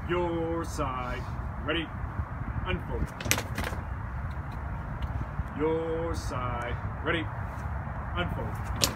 Your side. Ready? Unfold. Your side. Ready? Unfold.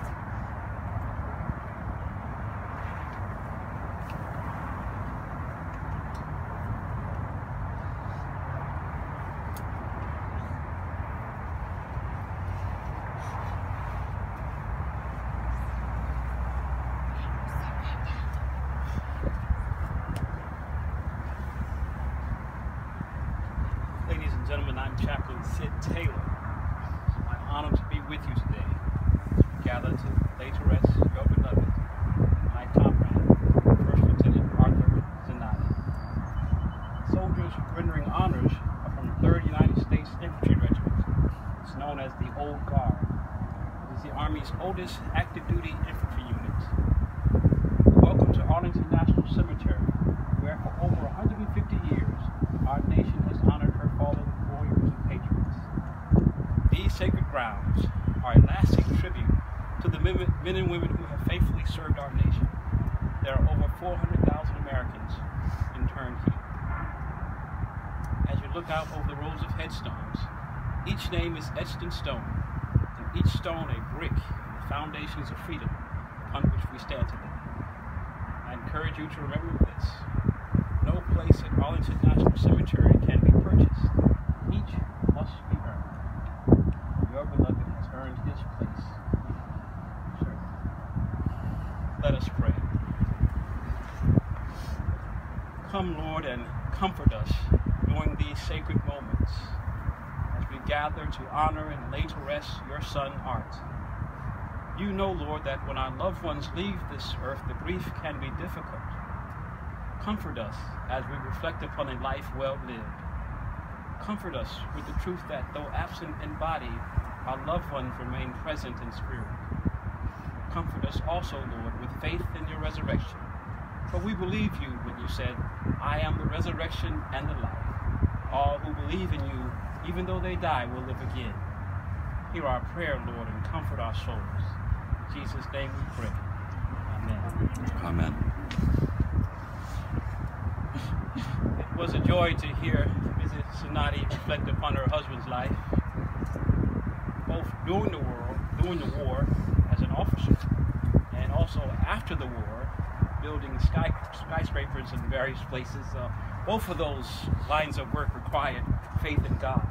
Ladies and gentlemen, I'm Chaplain Sid Taylor. I'm honored to be with you today. Gather to lay to rest your beloved, my comrade, First Lieutenant Arthur Zanotti. Soldiers rendering honors are from the 3rd United States Infantry Regiment. It's known as the Old Guard. It is the Army's oldest active duty infantry unit. Welcome to Arlington National Cemetery, where for over 150 years, our nation has honored her fallen warriors and patriots. These sacred grounds are a lasting tribute to the men and women who have faithfully served our nation. There are over 400,000 Americans interned here. As you look out over the rows of headstones, each name is etched in stone, and each stone a brick in the foundations of freedom upon which we stand today. I encourage you to remember this. No place at Arlington National Cemetery can be purchased. Each must be earned. Your beloved has earned his place here. Let us pray. Come, Lord, and comfort us during these sacred moments as we gather to honor and lay to rest your son, Art. You know, Lord, that when our loved ones leave this earth, the grief can be difficult. Comfort us as we reflect upon a life well lived. Comfort us with the truth that though absent in body, our loved ones remain present in spirit. Comfort us also, Lord, with faith in your resurrection. For we believe you when you said, I am the resurrection and the life. All who believe in you, even though they die, will live again. Hear our prayer, Lord, and comfort our souls. In Jesus' name we pray. Amen. Amen. It was a joy to hear Mrs. Zanotti reflect upon her husband's life, both during the war as an officer, and also after the war, building skyscrapers in various places. Both of those lines of work required faith in God.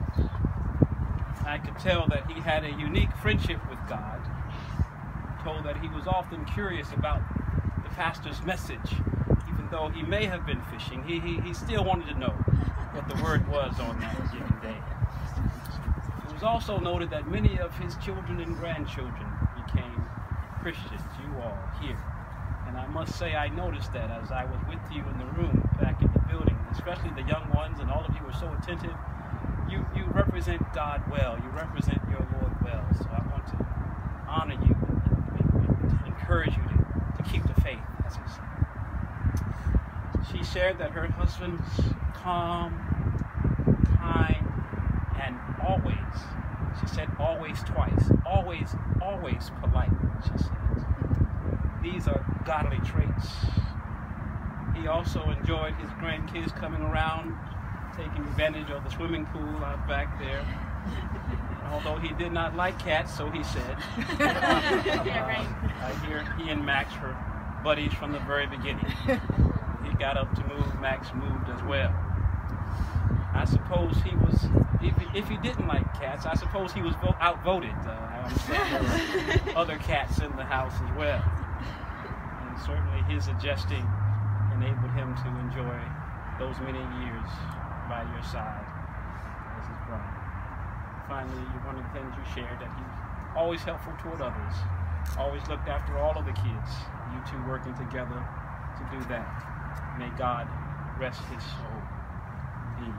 I could tell that he had a unique friendship with God. Told that he was often curious about the pastor's message. Even though he may have been fishing, he still wanted to know what the word was on that given day. It was also noted that many of his children and grandchildren became Christians, you all here. And I must say I noticed that as I was with you in the room back in the building, especially the young ones, and all of you were so attentive. You represent God well, you represent your Lord well, so I want to honor you and encourage you to keep the faith, as he said. She shared that her husband was calm, kind, and always, she said always twice, always polite, she said. These are godly traits. He also enjoyed his grandkids coming around, taking advantage of the swimming pool out back there. Although he did not like cats, so he said. Yeah, right. I hear he and Max were buddies from the very beginning. He got up to move, Max moved as well. I suppose he was, if he didn't like cats, I suppose he was outvoted. I understand there were other cats in the house as well. And certainly his adjusting enabled him to enjoy those many years by your side as his bride. Finally, one of the things you shared, that he was always helpful toward others, always looked after all of the kids, you two working together to do that. May God rest his soul. Indeed.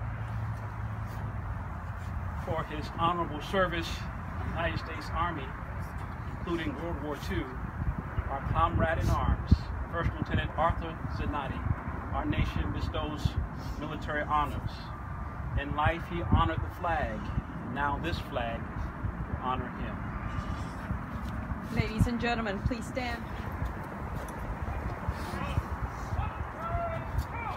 For his honorable service in the United States Army, including World War II, our comrade in arms, First Lieutenant Arthur Zanotti, our nation bestows military honors. In life, he honored the flag. Now this flag will honor him. Ladies and gentlemen, please stand.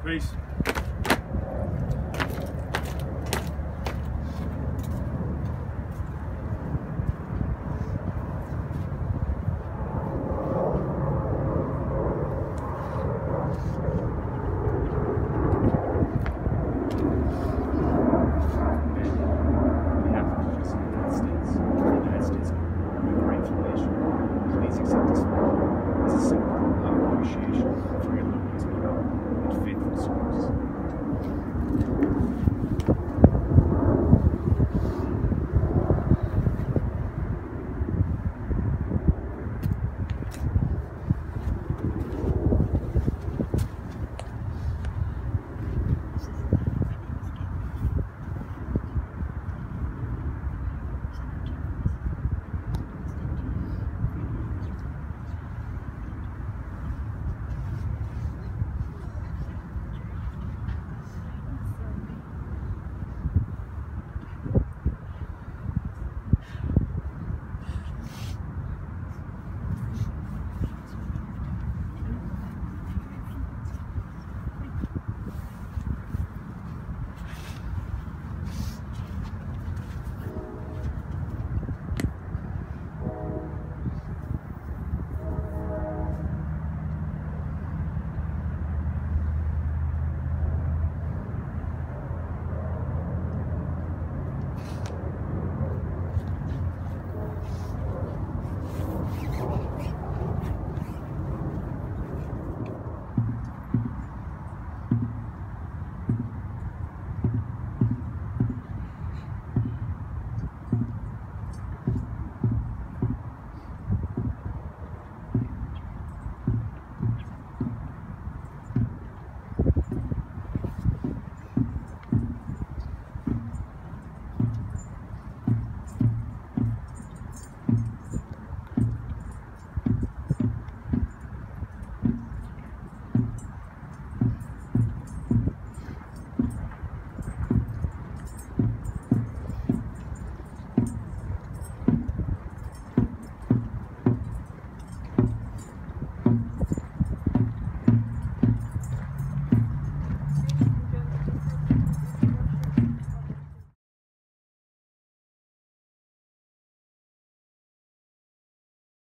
Peace.